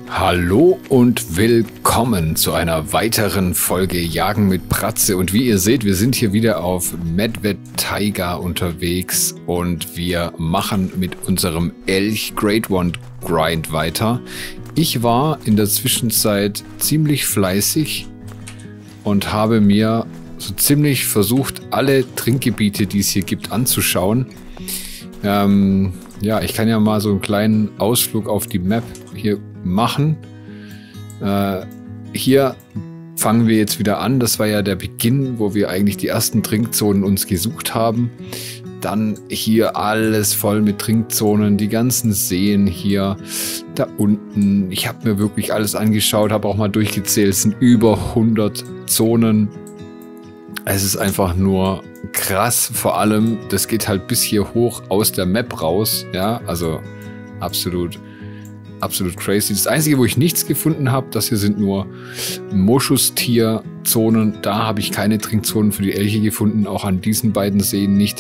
Hallo und willkommen zu einer weiteren Folge Jagen mit Bratze. Und wie ihr seht, wir sind hier wieder auf Medved Taiga unterwegs und wir machen mit unserem Elch Grade 1 Grind weiter. Ich war in der Zwischenzeit ziemlich fleißig und habe mir so ziemlich versucht, alle Trinkgebiete, die es hier gibt, anzuschauen. Ja, ich kann ja mal so einen kleinen Ausflug auf die Map hier machen. Hier fangen wir jetzt wieder an. Das war ja der Beginn, wo wir eigentlich die ersten Trinkzonen uns gesucht haben. Dann hier alles voll mit Trinkzonen, die ganzen Seen hier, da unten. Ich habe mir wirklich alles angeschaut, habe auch mal durchgezählt. Es sind über 100 Zonen. Es ist einfach nur krass. Vor allem, das geht halt bis hier hoch aus der Map raus. Ja, also absolut crazy. Das Einzige, wo ich nichts gefunden habe, das hier sind nur Moschustier-Zonen. Da habe ich keine Trinkzonen für die Elche gefunden, auch an diesen beiden Seen nicht.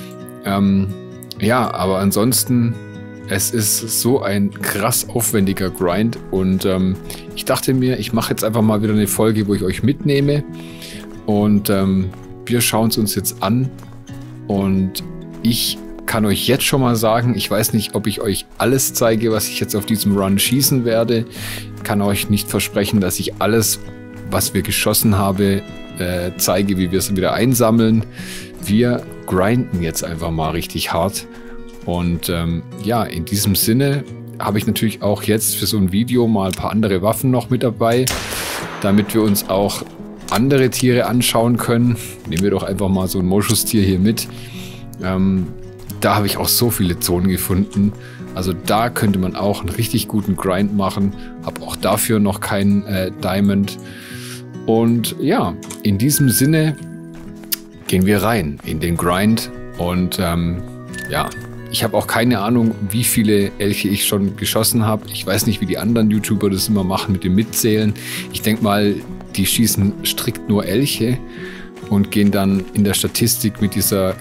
Ja, aber ansonsten, es ist so ein krass aufwendiger Grind und ich dachte mir, ich mache jetzt einfach mal wieder eine Folge, wo ich euch mitnehme und wir schauen es uns jetzt an und ich kann euch jetzt schon mal sagen, ich weiß nicht, ob ich euch alles zeige, was ich jetzt auf diesem Run schießen werde. Ich kann euch nicht versprechen, dass ich alles, was wir geschossen habe, zeige, wie wir es wieder einsammeln. Wir grinden jetzt einfach mal richtig hart. Und ja, in diesem Sinne habe ich natürlich auch jetzt für so ein Video mal ein paar andere Waffen noch mit dabei, damit wir uns auch andere Tiere anschauen können. Nehmen wir doch einfach mal so ein Moschustier hier mit. Da habe ich auch so viele Zonen gefunden. Also da könnte man auch einen richtig guten Grind machen. Habe auch dafür noch keinen Diamond. Und ja, in diesem Sinne gehen wir rein in den Grind. Und ja, ich habe auch keine Ahnung, wie viele Elche ich schon geschossen habe. Ich weiß nicht, wie die anderen YouTuber das immer machen mit dem Mitzählen. Ich denke mal, die schießen strikt nur Elche und gehen dann in der Statistik mit dieser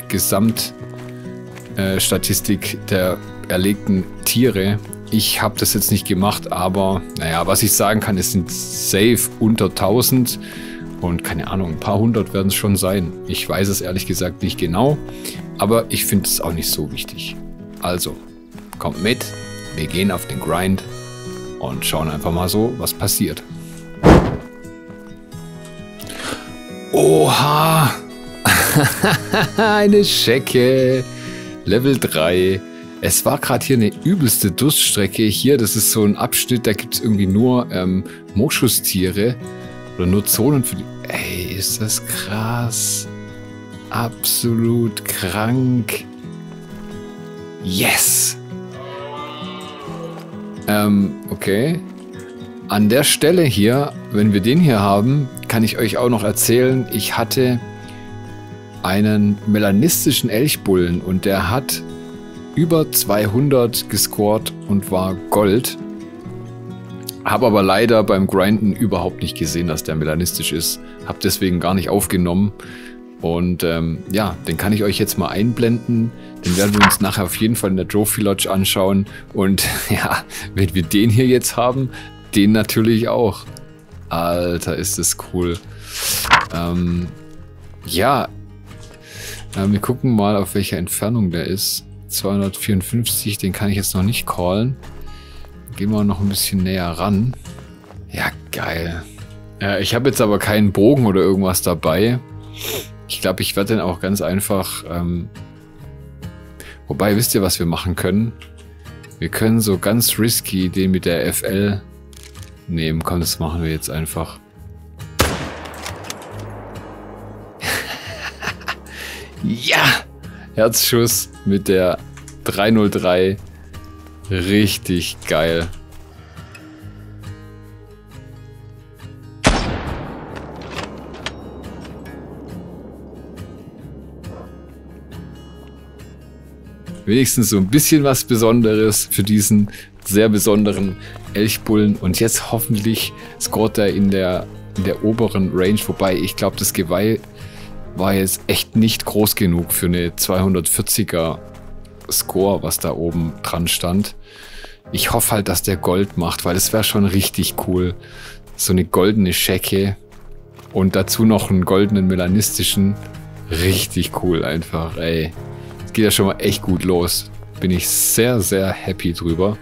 Statistik der erlegten Tiere. Ich habe das jetzt nicht gemacht, aber naja, was ich sagen kann, es sind safe unter 1000 und keine Ahnung, ein paar hundert werden es schon sein. Ich weiß es ehrlich gesagt nicht genau, aber ich finde es auch nicht so wichtig. Also, kommt mit, wir gehen auf den Grind und schauen einfach mal so, was passiert. Oha! Eine Schecke! Level 3. Es war gerade hier eine übelste Durststrecke. Hier, das ist so ein Abschnitt, da gibt es irgendwie nur Moschustiere oder nur Zonen für die... Ey, ist das krass. Absolut krank. Yes! Okay. An der Stelle hier, wenn wir den hier haben, kann ich euch auch noch erzählen, ich hatte einen melanistischen Elchbullen und der hat über 200 gescored und war Gold. Habe aber leider beim Grinden überhaupt nicht gesehen, dass der melanistisch ist. Habe deswegen gar nicht aufgenommen. Und ja, den kann ich euch jetzt mal einblenden. Den werden wir uns nachher auf jeden Fall in der Trophy Lodge anschauen. Und ja, wenn wir den hier jetzt haben, den natürlich auch. Alter, ist das cool. Ja, wir gucken mal, auf welcher Entfernung der ist. 254, den kann ich jetzt noch nicht callen. Gehen wir noch ein bisschen näher ran. Ja, geil. Ich habe jetzt aber keinen Bogen oder irgendwas dabei. Ich glaube, ich werde den auch ganz einfach... Wobei, wisst ihr, was wir machen können? Wir können so ganz risky den mit der FL nehmen. Komm, das machen wir jetzt einfach. Ja! Herzschuss mit der 303. Richtig geil. Wenigstens so ein bisschen was Besonderes für diesen sehr besonderen Elchbullen. Und jetzt hoffentlich scoret er in der oberen Range. Wobei, ich glaube, das Geweih war jetzt echt nicht groß genug für eine 240er Score, was da oben dran stand. Ich hoffe halt, dass der Gold macht, weil das wäre schon richtig cool. So eine goldene Schecke und dazu noch einen goldenen melanistischen. Richtig cool einfach, ey. Es geht ja schon mal echt gut los. Bin ich sehr, sehr happy drüber.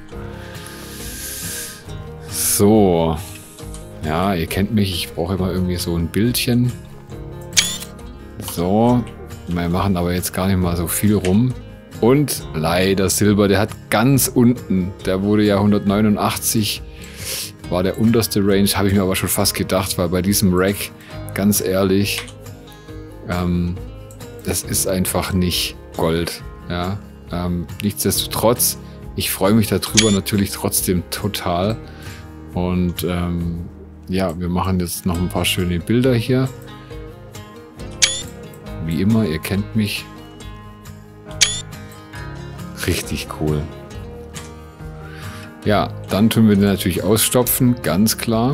So. Ja, ihr kennt mich. Ich brauche immer irgendwie so ein Bildchen. So. Wir machen aber jetzt gar nicht mal so viel rum. Und leider Silber, der hat ganz unten, der wurde ja 189, war der unterste Range, habe ich mir aber schon fast gedacht, weil bei diesem Rack, ganz ehrlich, das ist einfach nicht Gold. Ja? Nichtsdestotrotz, ich freue mich darüber natürlich trotzdem total. Und ja, wir machen jetzt noch ein paar schöne Bilder hier. Wie immer, ihr kennt mich. Richtig cool. Ja, dann tun wir den natürlich ausstopfen, ganz klar.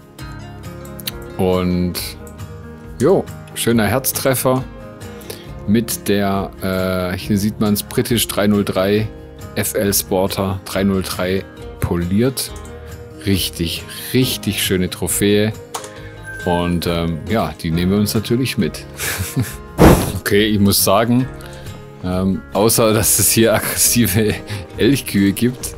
Und jo, schöner Herztreffer mit der, hier sieht man es, British 303 FL Sporter 303 poliert. Richtig, richtig schöne Trophäe. Und ja, die nehmen wir uns natürlich mit. Okay, ich muss sagen, außer dass es hier aggressive Elchkühe gibt,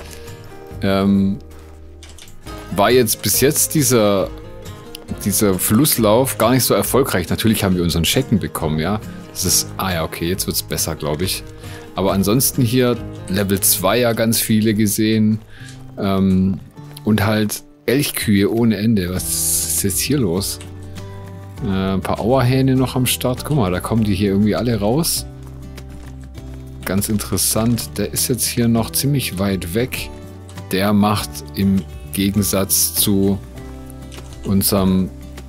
war jetzt bis jetzt dieser Flusslauf gar nicht so erfolgreich. Natürlich haben wir unseren Schecken bekommen, ja. Das ist, ah ja, okay, jetzt wird es besser, glaube ich. Aber ansonsten hier Level 2 ja ganz viele gesehen. Und halt Elchkühe ohne Ende. Was ist jetzt hier los? Ein paar Auerhähne noch am Start. Guck mal, da kommen die hier irgendwie alle raus. Ganz interessant. Der ist jetzt hier noch ziemlich weit weg. Der macht im Gegensatz zu unserem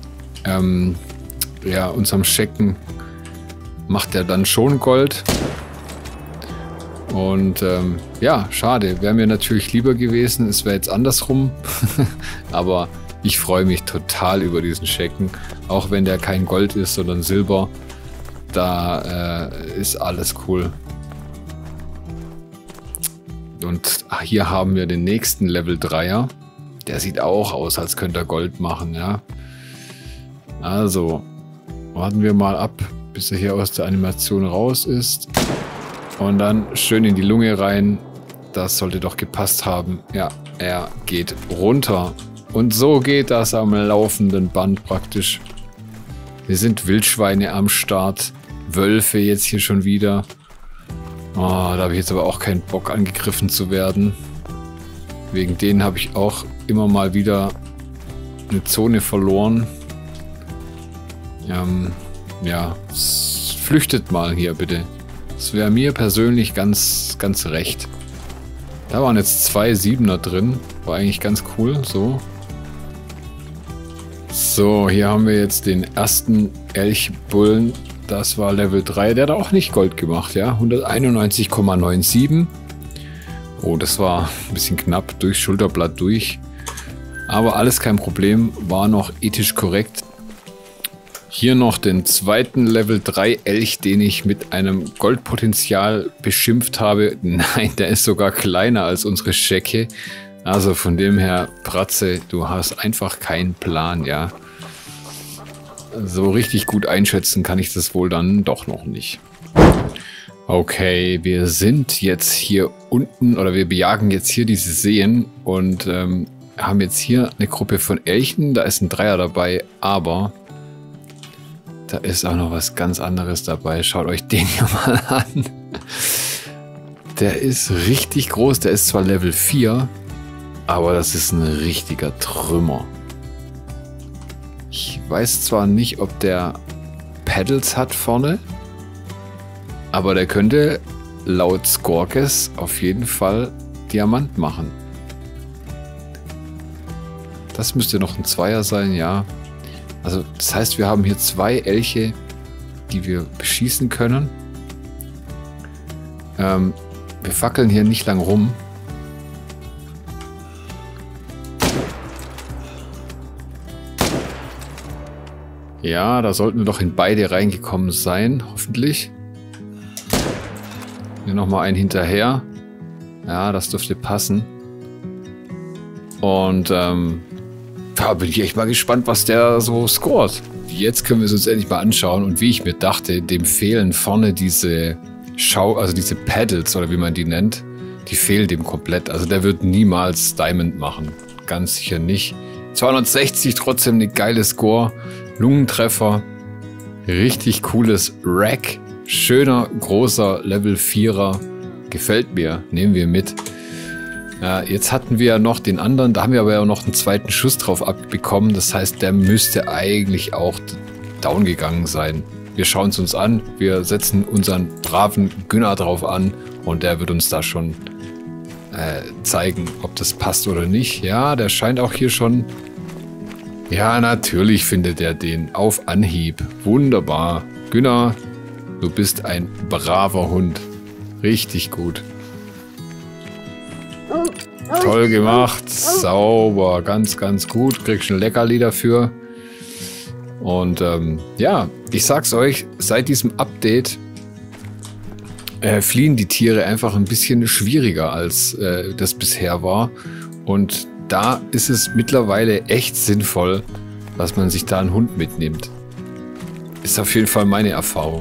ja, unserem Schecken, macht er dann schon Gold. Und ja, schade. Wäre mir natürlich lieber gewesen, es wäre jetzt andersrum. Aber ich freue mich total über diesen Schecken. Auch wenn der kein Gold ist, sondern Silber. Da ist alles cool. Und hier haben wir den nächsten Level 3er. Der sieht auch aus, als könnte er Gold machen, ja. Also, warten wir mal ab, bis er hier aus der Animation raus ist. Und dann schön in die Lunge rein. Das sollte doch gepasst haben. Ja, er geht runter. Und so geht das am laufenden Band praktisch. Wir sind Wildschweine am Start. Wölfe jetzt hier schon wieder. Oh, da habe ich jetzt aber auch keinen Bock, angegriffen zu werden. Wegen denen habe ich auch immer mal wieder eine Zone verloren. Ja, flüchtet mal hier bitte. Das wäre mir persönlich ganz, ganz recht. Da waren jetzt 2 Siebener drin. War eigentlich ganz cool. So. So, hier haben wir jetzt den ersten Elchbullen. Das war Level 3. Der hat auch nicht Gold gemacht, ja. 191,97. Oh, das war ein bisschen knapp. Durchs Schulterblatt durch. Aber alles kein Problem. War noch ethisch korrekt. Hier noch den zweiten Level 3 Elch, den ich mit einem Goldpotenzial beschimpft habe. Nein, der ist sogar kleiner als unsere Schecke. Also von dem her, Pratze, du hast einfach keinen Plan, ja. So richtig gut einschätzen kann ich das wohl dann doch noch nicht. Okay, wir sind jetzt hier unten, oder wir bejagen jetzt hier diese Seen und haben jetzt hier eine Gruppe von Elchen. Da ist ein Dreier dabei, aber da ist auch noch was ganz anderes dabei. Schaut euch den hier mal an. Der ist richtig groß. Der ist zwar Level 4, aber das ist ein richtiger Trümmer. Ich weiß zwar nicht, ob der Pedals hat vorne, aber der könnte laut Skorkes auf jeden Fall Diamant machen. Das müsste noch ein Zweier sein, ja. Also das heißt, wir haben hier 2 Elche, die wir beschießen können. Wir fackeln hier nicht lang rum. Ja, da sollten wir doch in beide reingekommen sein, hoffentlich. Hier nochmal einen hinterher. Ja, das dürfte passen. Und da bin ich echt mal gespannt, was der so scoret. Jetzt können wir es uns endlich mal anschauen. Und wie ich mir dachte, dem fehlen vorne diese also diese Pedals oder wie man die nennt. Die fehlen dem komplett. Also der wird niemals Diamond machen. Ganz sicher nicht. 260, trotzdem eine geile Score. Lungentreffer. Richtig cooles Rack. Schöner, großer Level 4er. Gefällt mir. Nehmen wir mit. Jetzt hatten wir ja noch den anderen. Da haben wir aber ja noch einen zweiten Schuss drauf abbekommen. Das heißt, der müsste eigentlich auch down gegangen sein. Wir schauen es uns an. Wir setzen unseren braven Günnar drauf an. Und der wird uns da schon zeigen, ob das passt oder nicht. Ja, der scheint auch hier schon... Ja, natürlich findet er den auf Anhieb. Wunderbar. Günnar, du bist ein braver Hund. Richtig gut. Toll gemacht. Sauber. Ganz, ganz gut. Kriegst ein Leckerli dafür. Und ja, ich sag's euch, seit diesem Update fliehen die Tiere einfach ein bisschen schwieriger, als das bisher war. Und da ist es mittlerweile echt sinnvoll, dass man sich da einen Hund mitnimmt. Ist auf jeden Fall meine Erfahrung.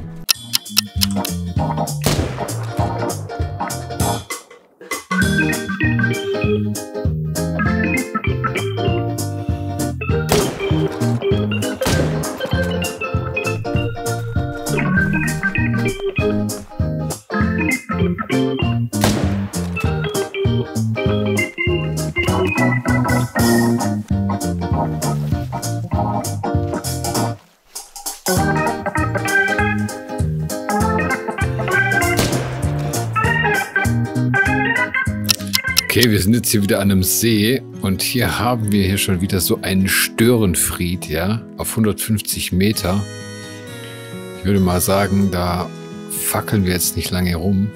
Okay, wir sind jetzt hier wieder an einem See und hier haben wir hier schon wieder so einen Störenfried, ja, auf 150 Meter. Ich würde mal sagen, da fackeln wir jetzt nicht lange rum.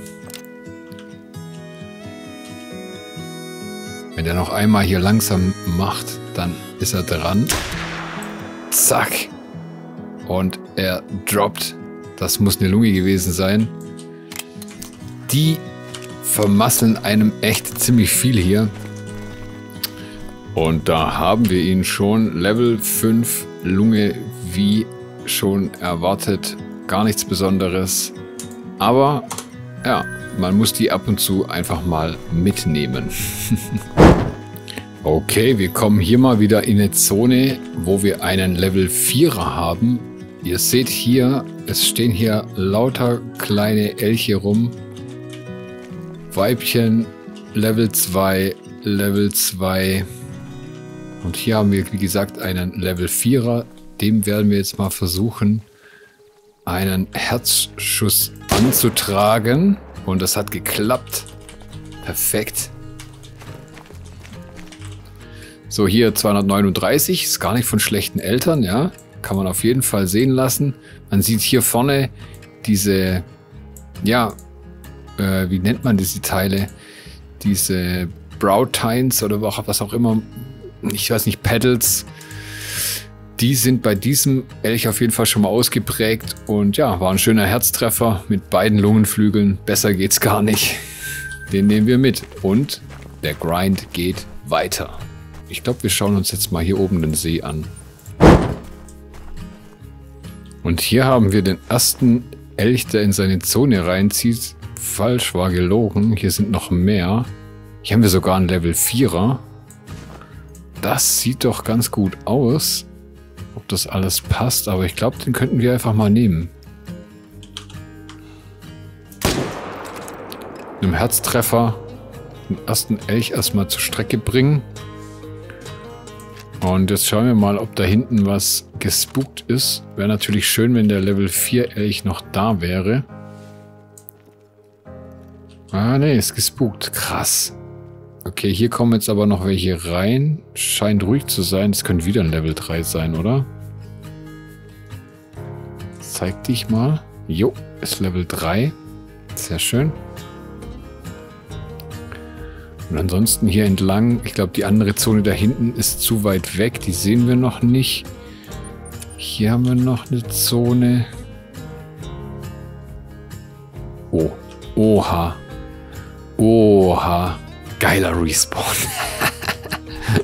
Wenn er noch einmal hier langsam macht, dann ist er dran. Zack. Und er droppt. Das muss eine Lunge gewesen sein. Die vermasseln einem echt ziemlich viel hier. Und da haben wir ihn schon. Level 5 Lunge, wie schon erwartet. Gar nichts Besonderes. Aber ja, man muss die ab und zu einfach mal mitnehmen. Okay, wir kommen hier mal wieder in eine Zone, wo wir einen Level 4er haben. Ihr seht hier, es stehen hier lauter kleine Elche rum. Weibchen, Level 2, Level 2. Und hier haben wir, wie gesagt, einen Level 4er. Dem werden wir jetzt mal versuchen, einen Herzschuss anzutragen. Und das hat geklappt. Perfekt. So, hier 239. Ist gar nicht von schlechten Eltern, ja. Kann man auf jeden Fall sehen lassen. Man sieht hier vorne diese, ja, wie nennt man diese Teile? Diese Brow-Tines oder was auch immer. Ich weiß nicht, Pedals. Die sind bei diesem Elch auf jeden Fall schon mal ausgeprägt. Und ja, war ein schöner Herztreffer mit beiden Lungenflügeln. Besser geht's gar nicht. Den nehmen wir mit. Und der Grind geht weiter. Ich glaube, wir schauen uns jetzt mal hier oben den See an. Und hier haben wir den ersten Elch, der in seine Zone reinzieht. Falsch, war gelogen. Hier sind noch mehr. Hier haben wir sogar einen Level 4er. Das sieht doch ganz gut aus. Ob das alles passt, aber ich glaube, den könnten wir einfach mal nehmen. Mit einem Herztreffer den ersten Elch erstmal zur Strecke bringen. Und jetzt schauen wir mal, ob da hinten was gespukt ist. Wäre natürlich schön, wenn der Level 4 Elch noch da wäre. Ah, ne, ist gespukt. Krass. Okay, hier kommen jetzt aber noch welche rein. Scheint ruhig zu sein. Das könnte wieder ein Level 3 sein, oder? Zeig dich mal. Jo, ist Level 3. Sehr schön. Und ansonsten hier entlang, ich glaube, die andere Zone da hinten ist zu weit weg. Die sehen wir noch nicht. Hier haben wir noch eine Zone. Oh, oha. Oha. Geiler Respawn.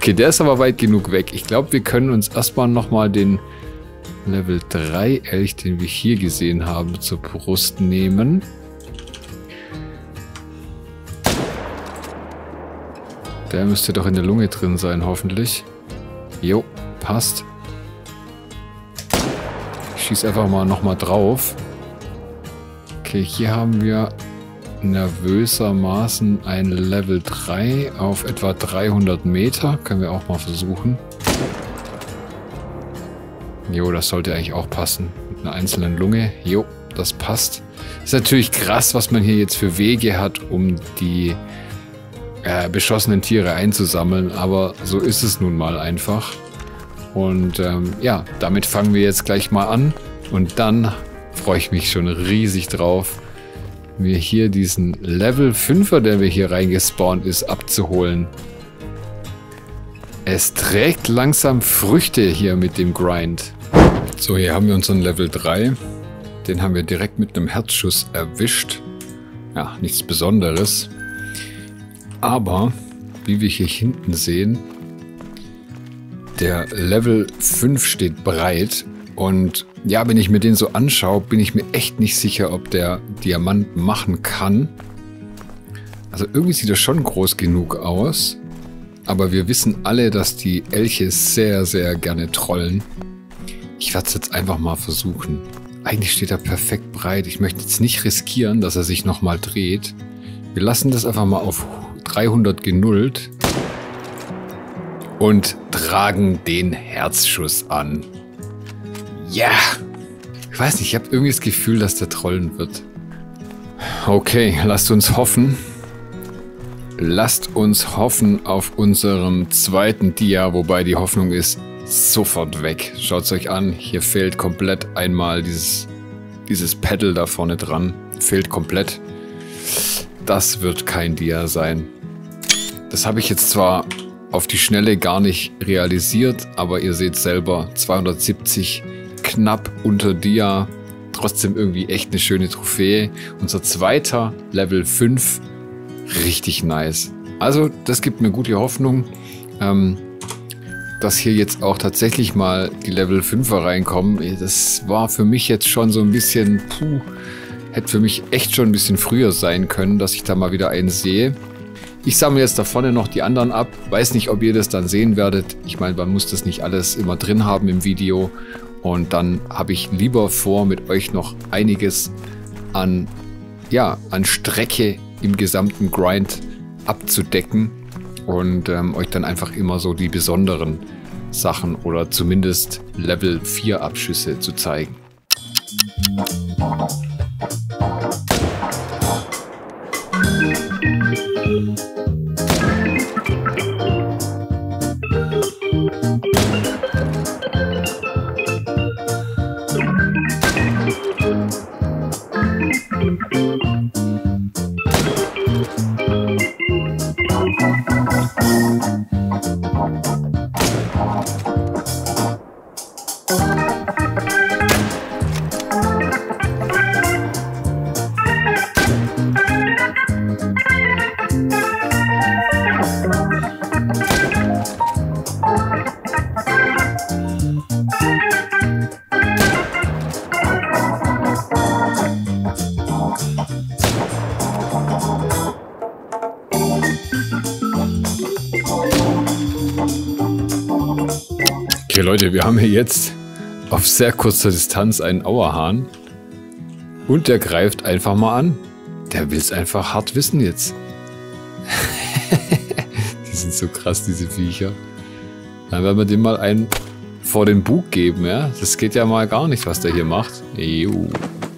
Okay, der ist aber weit genug weg. Ich glaube, wir können uns erstmal nochmal den Level 3 Elch, den wir hier gesehen haben, zur Brust nehmen. Der müsste doch in der Lunge drin sein, hoffentlich. Jo, passt. Ich schieße einfach mal nochmal drauf. Okay, hier haben wir nervösermaßen ein Level 3 auf etwa 300 Meter. Können wir auch mal versuchen. Jo, das sollte eigentlich auch passen. Mit einer einzelnen Lunge. Jo, das passt. Ist natürlich krass, was man hier jetzt für Wege hat, um die beschossenen Tiere einzusammeln. Aber so ist es nun mal einfach. Und ja, damit fangen wir jetzt gleich mal an. Und dann freue ich mich schon riesig drauf, mir hier diesen Level 5er, der wir hier reingespawnt ist, abzuholen. Es trägt langsam Früchte hier mit dem Grind. So, hier haben wir unseren Level 3. Den haben wir direkt mit einem Herzschuss erwischt. Ja, nichts Besonderes. Aber, wie wir hier hinten sehen, der Level 5 steht bereit. Und ja, wenn ich mir den so anschaue, bin ich mir echt nicht sicher, ob der Diamant machen kann. Also irgendwie sieht er schon groß genug aus. Aber wir wissen alle, dass die Elche sehr, sehr gerne trollen. Ich werde es jetzt einfach mal versuchen. Eigentlich steht er perfekt breit. Ich möchte jetzt nicht riskieren, dass er sich nochmal dreht. Wir lassen das einfach mal auf 300 genullt. Und tragen den Herzschuss an. Ja! Ich weiß nicht, ich habe irgendwie das Gefühl, dass der trollen wird. Okay, lasst uns hoffen. Lasst uns hoffen auf unserem zweiten Dia, wobei die Hoffnung ist sofort weg. Schaut es euch an, hier fehlt komplett einmal dieses Pedal da vorne dran. Fehlt komplett. Das wird kein Dia sein. Das habe ich jetzt zwar auf die Schnelle gar nicht realisiert, aber ihr seht selber, 270 knapp unter Dia. Trotzdem irgendwie echt eine schöne Trophäe. Unser zweiter Level 5. Richtig nice. Also, das gibt mir gute Hoffnung, dass hier jetzt auch tatsächlich mal die Level 5er reinkommen. Das war für mich jetzt schon so ein bisschen, hätte für mich echt schon ein bisschen früher sein können, dass ich da mal wieder einen sehe. Ich sammle jetzt da vorne noch die anderen ab. Weiß nicht, ob ihr das dann sehen werdet. Ich meine, man muss das nicht alles immer drin haben im Video. Und dann habe ich lieber vor, mit euch noch einiges an Strecke im gesamten Grind abzudecken und euch dann einfach immer so die besonderen Sachen oder zumindest Level 4 Abschüsse zu zeigen. Okay Leute, wir haben hier jetzt auf sehr kurzer Distanz einen Auerhahn und der greift einfach mal an. Der will es einfach hart wissen jetzt. Die sind so krass, diese Viecher. Dann werden wir dem mal einen vor den Bug geben, ja. Das geht ja mal gar nicht, was der hier macht. Bumm.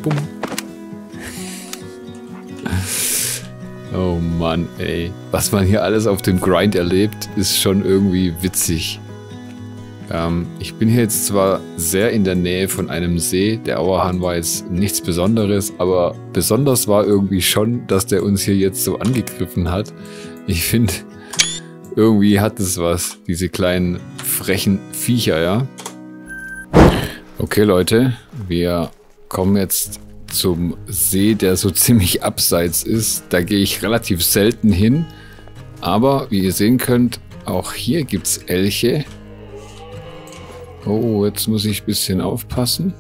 Oh Mann, ey. Was man hier alles auf dem Grind erlebt, ist schon irgendwie witzig. Ich bin hier jetzt zwar sehr in der Nähe von einem See. Der Auerhahn war jetzt nichts Besonderes, aber besonders war irgendwie schon, dass der uns hier jetzt so angegriffen hat. Ich finde, irgendwie hat es was, diese kleinen frechen Viecher, ja. Okay Leute, wir kommen jetzt zum See, der so ziemlich abseits ist. Da gehe ich relativ selten hin, aber wie ihr sehen könnt, Auch hier gibt es Elche. Oh, jetzt muss ich ein bisschen aufpassen.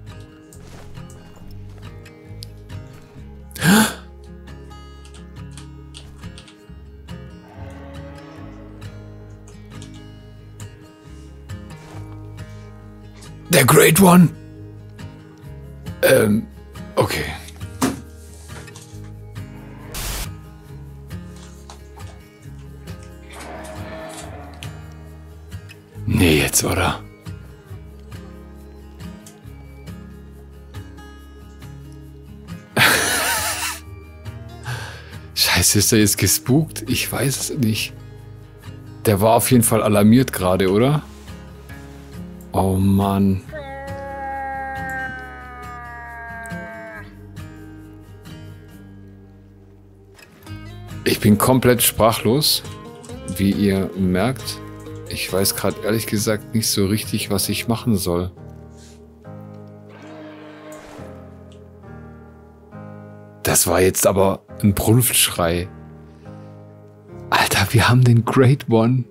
Der Great One. Okay. Nee, jetzt, oder? Scheiße, ist er jetzt gespukt? Ich weiß es nicht. Der war auf jeden Fall alarmiert gerade, oder? Oh Mann. Ich bin komplett sprachlos, wie ihr merkt. Ich weiß gerade ehrlich gesagt nicht so richtig, was ich machen soll. Das war jetzt aber ein Brunftschrei. Alter, wir haben den Great One.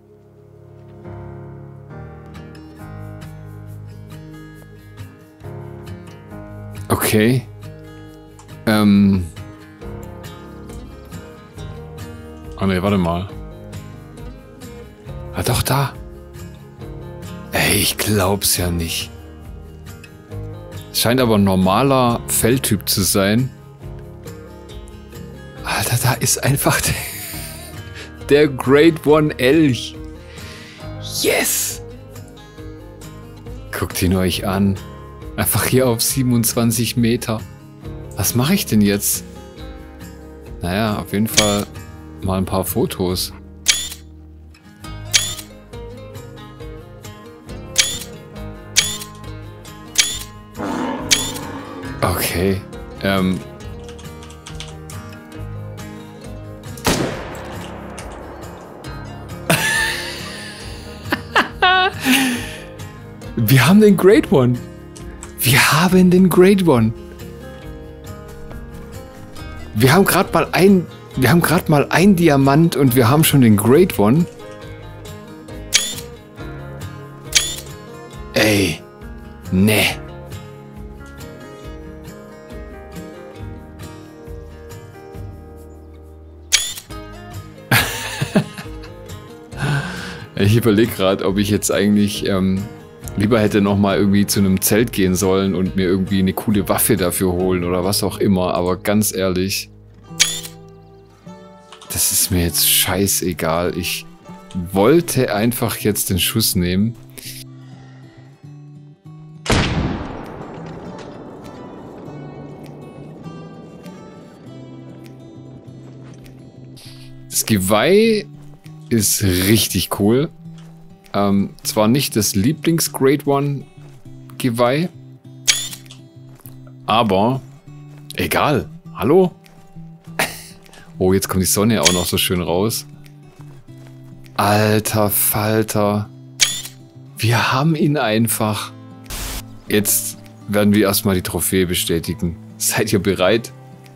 Okay. Ah ne, warte mal. Ah, doch, da. Ey, ich glaub's ja nicht. Scheint aber ein normaler Felltyp zu sein. Alter, da ist einfach der Great One Elch. Yes! Guckt ihn euch an. Einfach hier auf 27 Meter. Was mache ich denn jetzt? Naja, auf jeden Fall mal ein paar Fotos. Okay. Wir haben den Great One. Wir haben den Great One. Wir haben gerade mal ein Diamant und wir haben schon den Great One. Ey. Ne. Ich überlege gerade, ob ich jetzt eigentlich lieber hätte noch mal irgendwie zu einem Zelt gehen sollen und mir irgendwie eine coole Waffe dafür holen oder was auch immer. Aber ganz ehrlich, das ist mir jetzt scheißegal. Ich wollte einfach jetzt den Schuss nehmen. Das Geweih ist richtig cool. Zwar nicht das Lieblings-Great One-Geweih, aber egal. Hallo? Oh, jetzt kommt die Sonne auch noch so schön raus. Alter Falter. Wir haben ihn einfach. Jetzt werden wir erstmal die Trophäe bestätigen. Seid ihr bereit?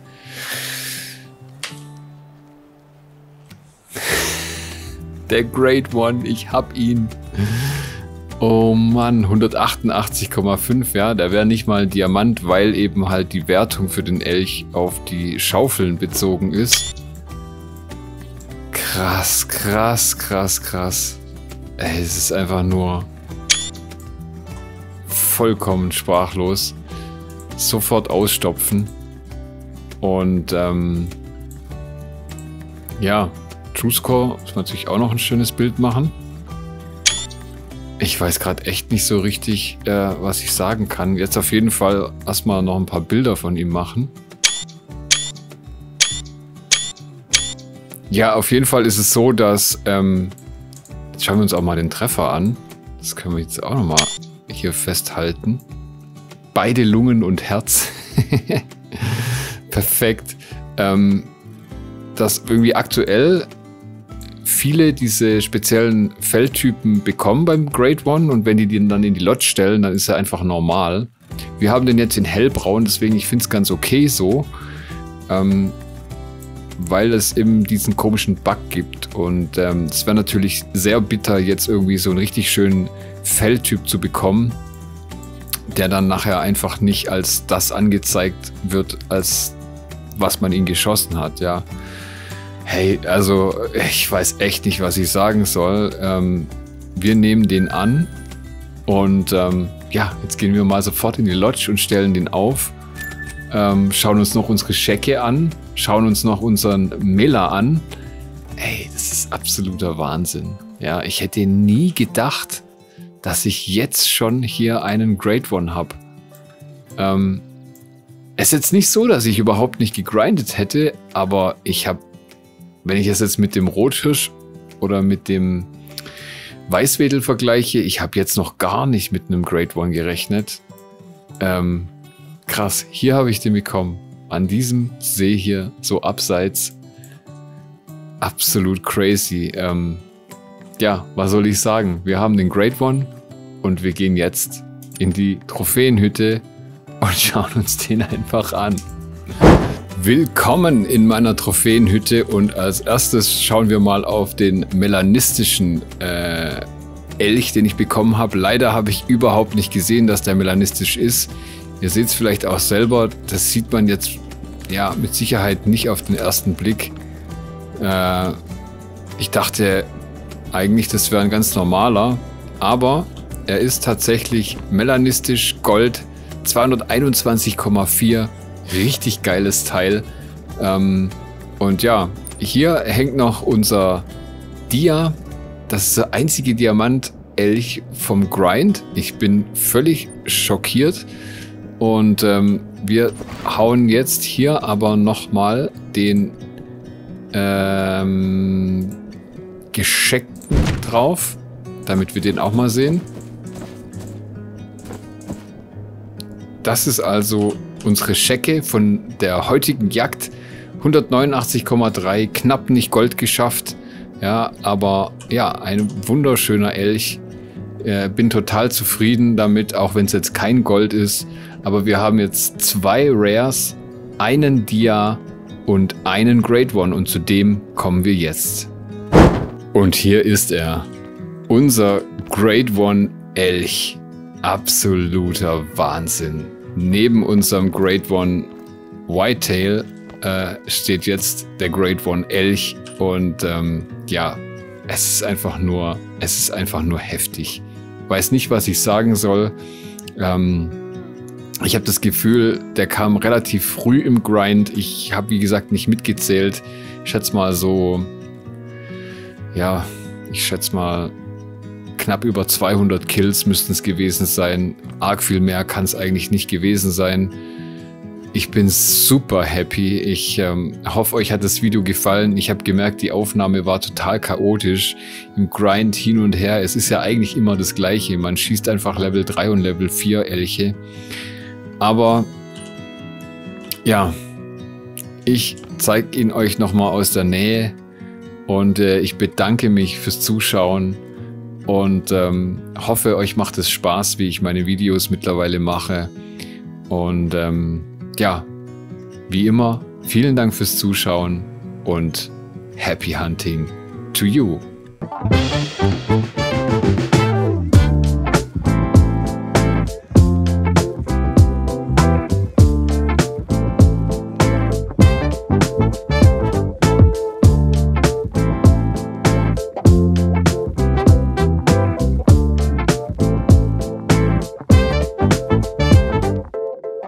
Der Great One, ich hab ihn. Oh Mann, 188,5, ja, der wäre nicht mal ein Diamant, weil eben halt die Wertung für den Elch auf die Schaufeln bezogen ist. Krass, krass, krass, krass. Ey, es ist einfach nur vollkommen sprachlos. Sofort ausstopfen. Und ja, TrueScore muss man natürlich auch noch ein schönes Bild machen. Ich weiß gerade echt nicht so richtig, was ich sagen kann. Jetzt auf jeden Fall erstmal noch ein paar Bilder von ihm machen. Ja, auf jeden Fall ist es so, dass... jetzt schauen wir uns auch mal den Treffer an. Das können wir jetzt auch nochmal hier festhalten. Beide Lungen und Herz. Perfekt. Dass irgendwie aktuell viele diese speziellen Feldtypen bekommen beim Great One und wenn die den dann in die Lot stellen, dann ist er einfach normal. Wir haben den jetzt in hellbraun, deswegen ich finde es ganz okay so. weil es eben diesen komischen Bug gibt. Und es wäre natürlich sehr bitter, jetzt irgendwie so einen richtig schönen Feldtyp zu bekommen, der dann nachher einfach nicht als das angezeigt wird, als was man ihn geschossen hat, ja. Hey, also ich weiß echt nicht, was ich sagen soll. Wir nehmen den an und ja, jetzt gehen wir mal sofort in die Lodge und stellen den auf. Schauen uns noch unsere Schecke an, schauen uns noch unseren Miller an. Ey, das ist absoluter Wahnsinn. Ja, ich hätte nie gedacht, dass ich jetzt schon hier einen Great One habe. Es ist jetzt nicht so, dass ich überhaupt nicht gegrindet hätte, aber ich habe, wenn ich es jetzt mit dem Rothirsch oder mit dem Weißwedel vergleiche, ich habe jetzt noch gar nicht mit einem Great One gerechnet. Krass, hier habe ich den bekommen. An diesem See hier, so abseits. Absolut crazy. Ja, was soll ich sagen? Wir haben den Great One und wir gehen jetzt in die Trophäenhütte und schauen uns den einfach an. Willkommen in meiner Trophäenhütte und als erstes schauen wir mal auf den melanistischen Elch, den ich bekommen habe. Leider habe ich überhaupt nicht gesehen, dass der melanistisch ist. Ihr seht es vielleicht auch selber, das sieht man jetzt ja mit Sicherheit nicht auf den ersten Blick. Ich dachte eigentlich, das wäre ein ganz normaler, aber er ist tatsächlich melanistisch Gold 221,4. Richtig geiles Teil. Und ja, hier hängt noch unser Dia. Das ist der einzige Diamant-Elch vom Grind. Ich bin völlig schockiert. Und wir hauen jetzt hier aber nochmal den gescheckten drauf, damit wir den auch mal sehen. Das ist also unsere Schecke von der heutigen Jagd. 189,3, knapp nicht Gold geschafft. Ja, aber ja, ein wunderschöner Elch. Bin total zufrieden damit, auch wenn es jetzt kein Gold ist. Aber wir haben jetzt 2 Rares, einen Dia und einen Great One. Und zu dem kommen wir jetzt. Und hier ist er. Unser Great One Elch. Absoluter Wahnsinn. Neben unserem Great One Whitetail steht jetzt der Great One Elch. Und ja, es ist einfach nur heftig. Weiß nicht, was ich sagen soll. Ich habe das Gefühl, der kam relativ früh im Grind. Ich habe, wie gesagt, nicht mitgezählt. Ich schätze mal so, ja, knapp über 200 Kills müssten es gewesen sein. Arg viel mehr kann es eigentlich nicht gewesen sein. Ich bin super happy. Ich hoffe, euch hat das Video gefallen. Ich habe gemerkt, die Aufnahme war total chaotisch. Im Grind hin und her. Es ist ja eigentlich immer das Gleiche. Man schießt einfach Level 3 und Level 4 Elche. Aber ja, ich zeige ihn euch nochmal aus der Nähe. Und ich bedanke mich fürs Zuschauen. Und hoffe, euch macht es Spaß, wie ich meine Videos mittlerweile mache. Und ja, wie immer, vielen Dank fürs Zuschauen und Happy Hunting to you.